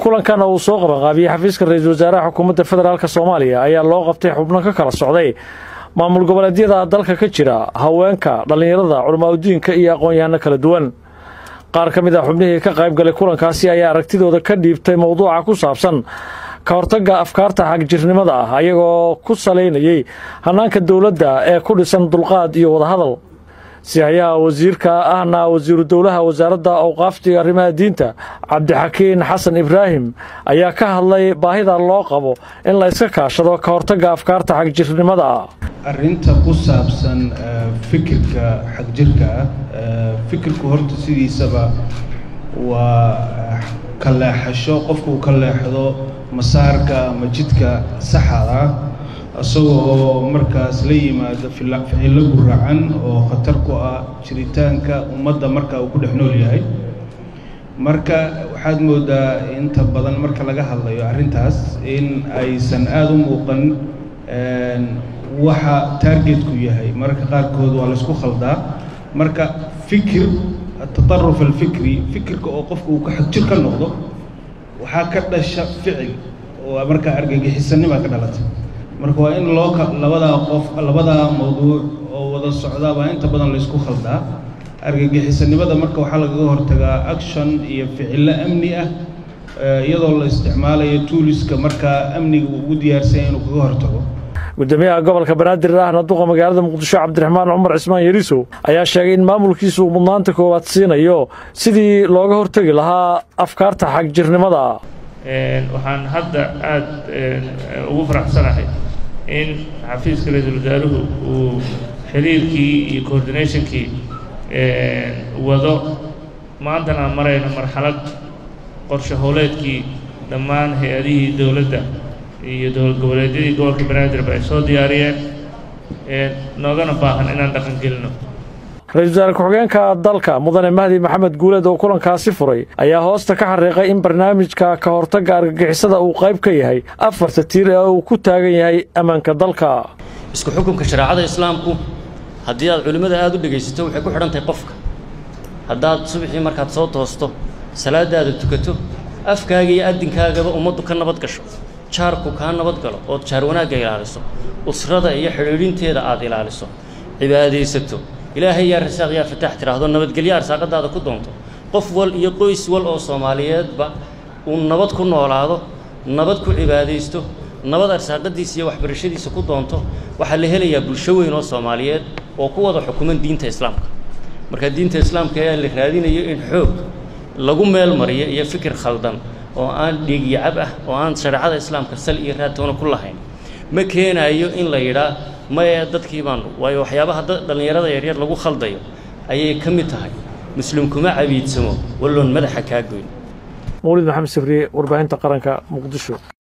kulankan uu soo qabanqaabiyay xafiiska ra'iisul wasaaraha xukuumadda federaalka Soomaaliya ayaa loo qabtay xubno ka kala socday maamul goboleedyada dalka ka jira haweenka dhalinyarada culimada iyo aqoon-yahano kala duwan qaar ka mid ah xubnihii ka qayb galay kulankaasi ayaa aragtidooda ka dhiibtay mowduuca ku saabsan ka hortagga afkaarta xagjirnimada ah ayagoo ku saleynayay hanaanka dawladda ee ku dhisan dulqaad iyo wada hadal siyaha wasiirka ahna wasiiru dawlaha wasaaradda awqaafta iyo arrimaha diinta Cabdixakiin Xasan Ibraahim ayaa ka hadlay baahida loo qabo in la iska kaashado ka hortagga afkaarta xagjirnimada arrinta ku saabsan fikirka xagjirka fikirku horta sidiisaba waa ka leexasho qofku ka leexdo masaarka ama jidka saxda asagoo markaas la yimaado ficilo guracan oo khatar ku ah jiritaanka ummadda marka uu ku dhex nool yahay marka waxaad moodaa inta badan marka laga hadlayo arrintaas in aysan aad u muuqan waxa targetku yahay marka qaarkood waa la isku khaldaa marka fikir التطرف الفكري فكرك أو قفك وكحجر كالنقطة وحاكا دشا فعل ومركا أرجع حسني ما كدلت مركوا إن لوك لبدا موضوع ووضع السعودة وإنت بدن ليسكو خلدا أرجع حسني بدا مركوا حلقة ظهر تجا أكشن يفعل أمنية يضل استعمال يتولس كمركا أمني ودي أرسين وظهر تجا gudoomiyaha gobolka Banaadir ahna duqa magaalada Muqdisho Cabdiraxmaan Cumar Cismaan Yariso ayaa sheegay in maamulkiisu mudnaanta koowaad siinayo sidii looga hortagi lahaa afkaarta xagjirnimada waxaan hadda aad ugu faraxsanahay in xafiiska ra'iisul wasaaruhu uu xiriirkii iyo coordinationkii wado maantana marayna marxalad qorshe howleedkii dhammaan hay'adihii dawladda iyo dowlad goboleedyadii gobolka Banaadir ay soo diyaariyeen noogana baahan inaan dhaqan gelino ra'iisul wasaare ku-xigeenka dalka mudane Mahdi Maxamed Guuleed oo kulankaasi furay ayaa hoosta ka xariiqay in barnaamijka ka hortagga argagixisada uu qayb ka yahay afarta tiir ee uu ku taagan yahay amaanka dalka isku xukunka shariicada islaamku haddii aad culimada aad u dhageysato waxay ku xidhan tahay qofka haddaad subaxii markaad soo toosto salaadaada tukato afkaaga iyo adinkaagaba ummaddu ka nabad gasho jaarku ka nabad galo oo jaar wanaagga ilaaliso usrada iyo xiriirinteeda aad ilaaliso cibaadeysato ilaahay yaa rasaaq yaa fatax tiraahdo nabadgelyo arsaaqadaada ku doonto qof wal iyo qoys wal oo Soomaaliyeedba uu nabad ku noolaado nabad ku cibaadeysto nabad arsaaqadiisa iyo waxbarashadiisa ku doonto waxa la helayaa bulsho weyn oo Soomaaliyeed oo ku wada xukuman diinta islaamka marka diinta islaamka ayaa la raadinayo in xoog lagu meel mariyo iyo fikir khaldan oo aan dhiig yacab ah oo aan shariicada islaamka sal iyo raadtoona ku lahayn ma keenayo in la yiraahdo ma dadkii baan waayo waxyaabaha dhalinyarada yaryar lagu khaldayo ayay ka mid tahay muslimku ma cabiidsamo walloon madaxa ka goyn Mawlid Maxamed Safri warbaahinta qaranka Muqdisho.